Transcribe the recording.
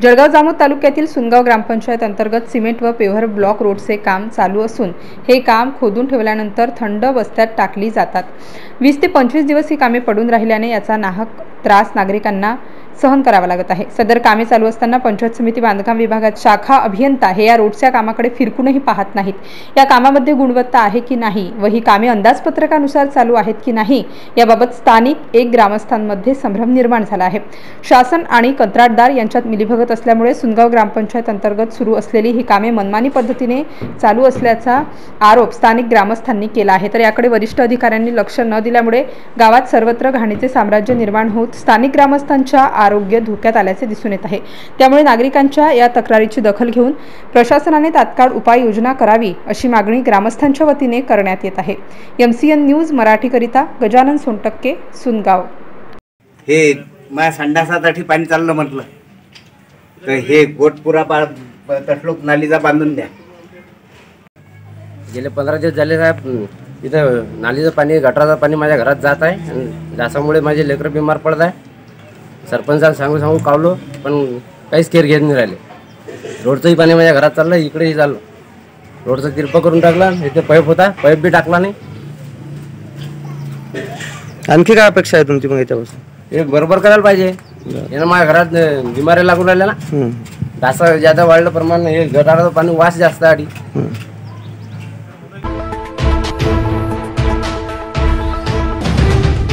जळगाव जामोद तालुक्यातील सुनगाव ग्रामपंचायत अंतर्गत सिमेंट व पेव्हर ब्लॉक रोडचे काम चालू असून हे काम खोदून ठेवल्यानंतर थंड बस्त्यात टाकली जातात। 20 ते 25 दिवस ही कामे पडून राहिल्याने याचा नाहक त्रास नागरिकांना सहन करावा लागत आहे। सदर कामे चालू असताना पंचायत समिती बांधकाम विभागात शाखा अभियंता हे या रोडच्या कामाकडे फिरकूनही पाहत नाहीत। या कामामध्ये गुणवत्ता आहे की नाही व ही कामे अंदाजपत्रकानुसार चालू आहेत की नाही याबाबत स्थानिक ग्रामस्थांमध्ये संभ्रम निर्माण झाला आहे। शासन आणि कंत्राटदार यांच्यात मिलीभगत असल्यामुळे सुनगाव ग्रामपंचायत अंतर्गत सुरू असलेली ही कामे मनमानी पद्धतीने चालू असल्याचा आरोप स्थानिक ग्रामस्थांनी केला आहे। तर याकडे वरिष्ठ अधिकाऱ्यांनी लक्ष न दिल्यामुळे गावात सर्वत्र घाणीचे साम्राज्य निर्माण होत स्थानिक ग्रामस्थांच्या आरोग्य धोक्यात आल्याचे दिसून येत आहे। त्यामुळे नागरिकांच्या या तक्रारीची दखल घेऊन प्रशासनाने तात्काळ उपाययोजना करावी अशी मागणी ग्रामस्थांच्या वतीने करण्यात येत आहे। MCN न्यूज मराठीकरिता गजानन सोनटक्के, सुनगाव। हे माझ्या संडासासाठी पाणी चाललं म्हटलं तर हे गोटपुरा तटलोक नालीचा बांधून द्या। गेले 15 दिवस झाले साहेब, इथं नालीचं पाणी गटाराचं पाणी माझ्या घरात जात आहे आणि त्याच्यामुळे माझे लेकरं बिमार पडत आहे। सरपंचाला सांगू कावलो पण काहीच केअर घेत नाही राहिले। रोडचंही पाणी माझ्या घरात चाललं, इकडेही चाललं। रोडचं तिरपं करून टाकला, इथे पाईप होता, पाईप बी टाकला नाही। आणखी काय अपेक्षा आहे तुमची मग याच्यापासून? हे बरोबर करायला पाहिजे। यानं माझ्या घरात बिमाऱ्या लागून राहिल्या ना, डासा ज्यादा वाढलं प्रमाण हे गटाराचं पाणी वास जास्त आधी।